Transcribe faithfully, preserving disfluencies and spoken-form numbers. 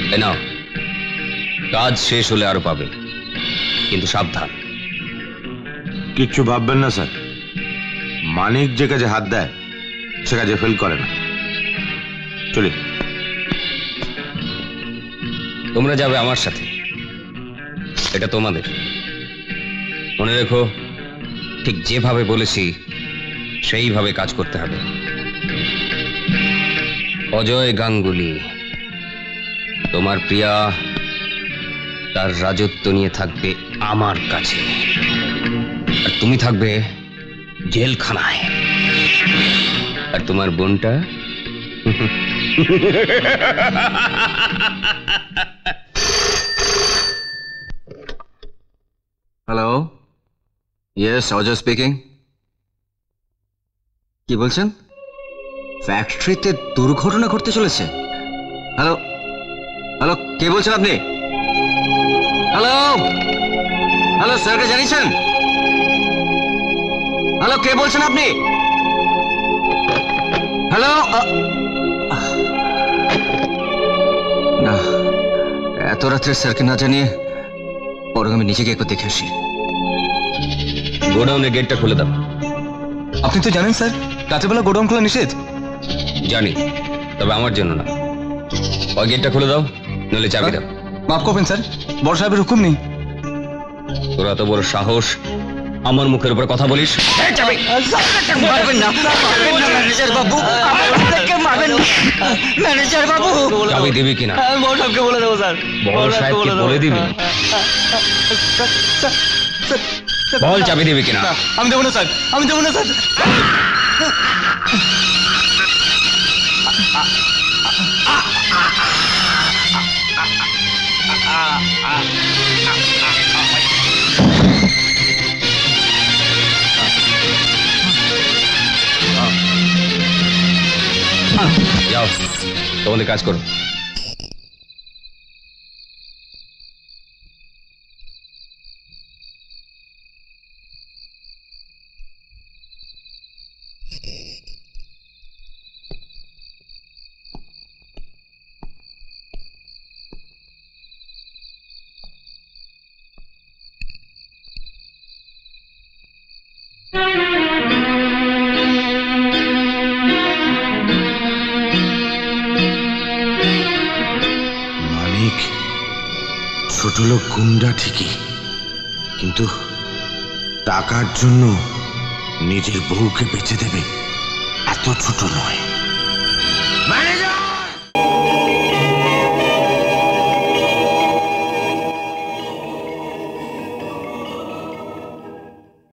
নাও, কাজ শেষ হলে আরো পাবে, কিন্তু সাবধান। কিচ্ছু ভাববেন না স্যার, মানিক যে কাজে হাত দেয় সে কাজে ফেল করে না। চলি। তোমরা যাবে আমার সাথে, এটা তোমাদের। মনে রেখো, ঠিক যেভাবে বলেছি সেইভাবে কাজ করতে হবে। অজয় গাঙ্গুলি, তোমার প্রিয়া তার রাজত্ব নিয়ে থাকবে আমার কাছে, আর তুমি থাকবে জেলখানায়। আর তোমার বোনটা হ্যালো, ইয়েস, অজয় স্পিকিং। কি বলছেন? ফ্যাক্টরিতে দুর্ঘটনা ঘটতে চলেছে? হ্যালো হ্যালো, কে বলছেন আপনি? হ্যালো হ্যালো, স্যারকে জানিয়েছেন? হ্যালো, কে বলছেন আপনি? হ্যালো, না, এত রাত্রে স্যারকে না জানিয়ে বরং আমি নিজেকে একবার দেখে আসি। গোডাউনের গেটটা খুলে দাও। আপনি তো জানেন স্যার, রাতের বেলা গোডাউন খোলা নিষেধ। জানি, তবে আমার জন্য না। ওই গেটটা খুলে দাও, নইলে চাবি দাও। মাফ করবেন স্যার, বড় সাহেবের হুকুম নেই। তোরা তো বড় সাহস আমার মুখের উপর কথা বলিস। চাবি দিবি কিনা? বড় সাহেবকে বলে দেবো স্যার। বড় সাহেবকে বলে দিবি? বল চাবি দিবি কিনা? আমি দেবো না স্যার, আমি দেবো না স্যার। যাও, তোমাদের কাজ করো। ছোট লোক গুন্ডা ঠিকই, কিন্তু টাকার জন্য নিজের বউকে বেঁচে দেবে এত ছোট নয়।